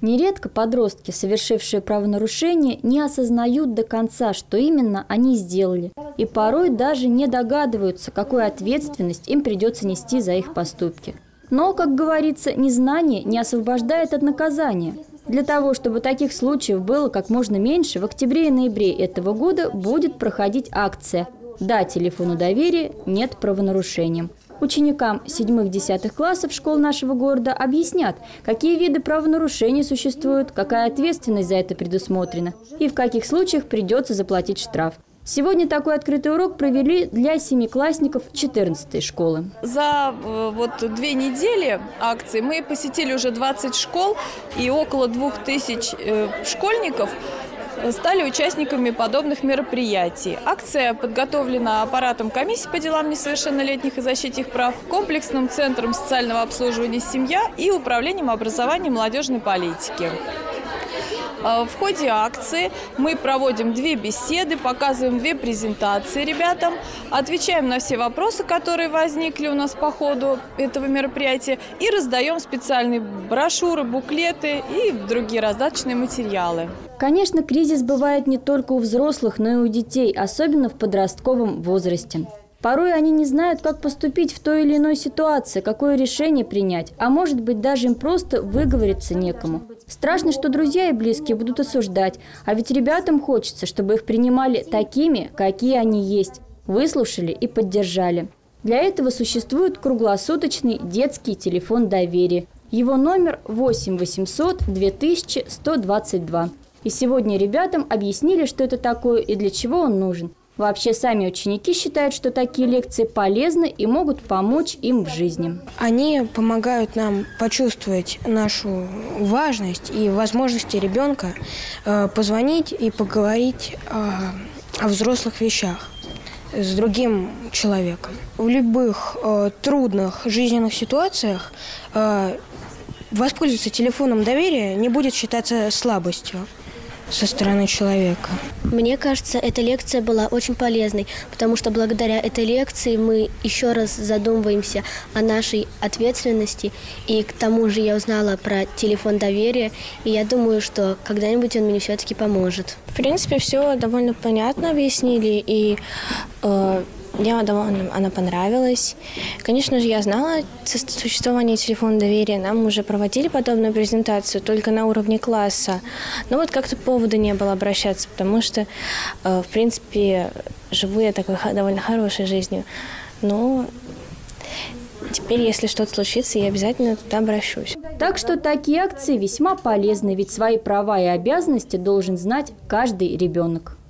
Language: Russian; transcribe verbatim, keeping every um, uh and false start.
Нередко подростки, совершившие правонарушение, не осознают до конца, что именно они сделали, и порой даже не догадываются, какую ответственность им придется нести за их поступки. Но, как говорится, незнание не освобождает от наказания. Для того, чтобы таких случаев было как можно меньше, в октябре и ноябре этого года будет проходить акция «Да телефону доверия, нет правонарушениям». Ученикам седьмых-десятых классов школ нашего города объяснят, какие виды правонарушений существуют, какая ответственность за это предусмотрена и в каких случаях придется заплатить штраф. Сегодня такой открытый урок провели для семиклассников четырнадцатой школы. За вот две недели акции мы посетили уже двадцать школ, и около двух тысяч школьников стали участниками подобных мероприятий. Акция подготовлена аппаратом комиссии по делам несовершеннолетних и защите их прав, комплексным центром социального обслуживания «Семья» и управлением образования и молодежной политики. В ходе акции мы проводим две беседы, показываем две презентации ребятам, отвечаем на все вопросы, которые возникли у нас по ходу этого мероприятия, и раздаем специальные брошюры, буклеты и другие раздаточные материалы. Конечно, кризис бывает не только у взрослых, но и у детей, особенно в подростковом возрасте. Порой они не знают, как поступить в той или иной ситуации, какое решение принять, а может быть, даже им просто выговориться некому. Страшно, что друзья и близкие будут осуждать, а ведь ребятам хочется, чтобы их принимали такими, какие они есть, выслушали и поддержали. Для этого существует круглосуточный детский телефон доверия. Его номер восемь восемьсот две тысячи сто двадцать два. И сегодня ребятам объяснили, что это такое и для чего он нужен. Вообще, сами ученики считают, что такие лекции полезны и могут помочь им в жизни. Они помогают нам почувствовать нашу важность и возможности ребенка э, позвонить и поговорить э, о взрослых вещах с другим человеком. В любых э, трудных жизненных ситуациях э, воспользоваться телефоном доверия не будет считаться слабостью со стороны человека. Мне кажется, эта лекция была очень полезной, потому что благодаря этой лекции мы еще раз задумываемся о нашей ответственности. И к тому же я узнала про телефон доверия, и я думаю, что когда-нибудь он мне все-таки поможет. В принципе, все довольно понятно объяснили, и э, мне довольно она понравилась. Конечно же, я знала существование телефона доверия. Нам уже проводили подобную презентацию, только на уровне класса. Но вот как-то повода не было обращаться, потому что, в принципе, живу я такой довольно хорошей жизнью. Но теперь, если что-то случится, я обязательно туда обращусь. Так что такие акции весьма полезны, ведь свои права и обязанности должен знать каждый ребенок.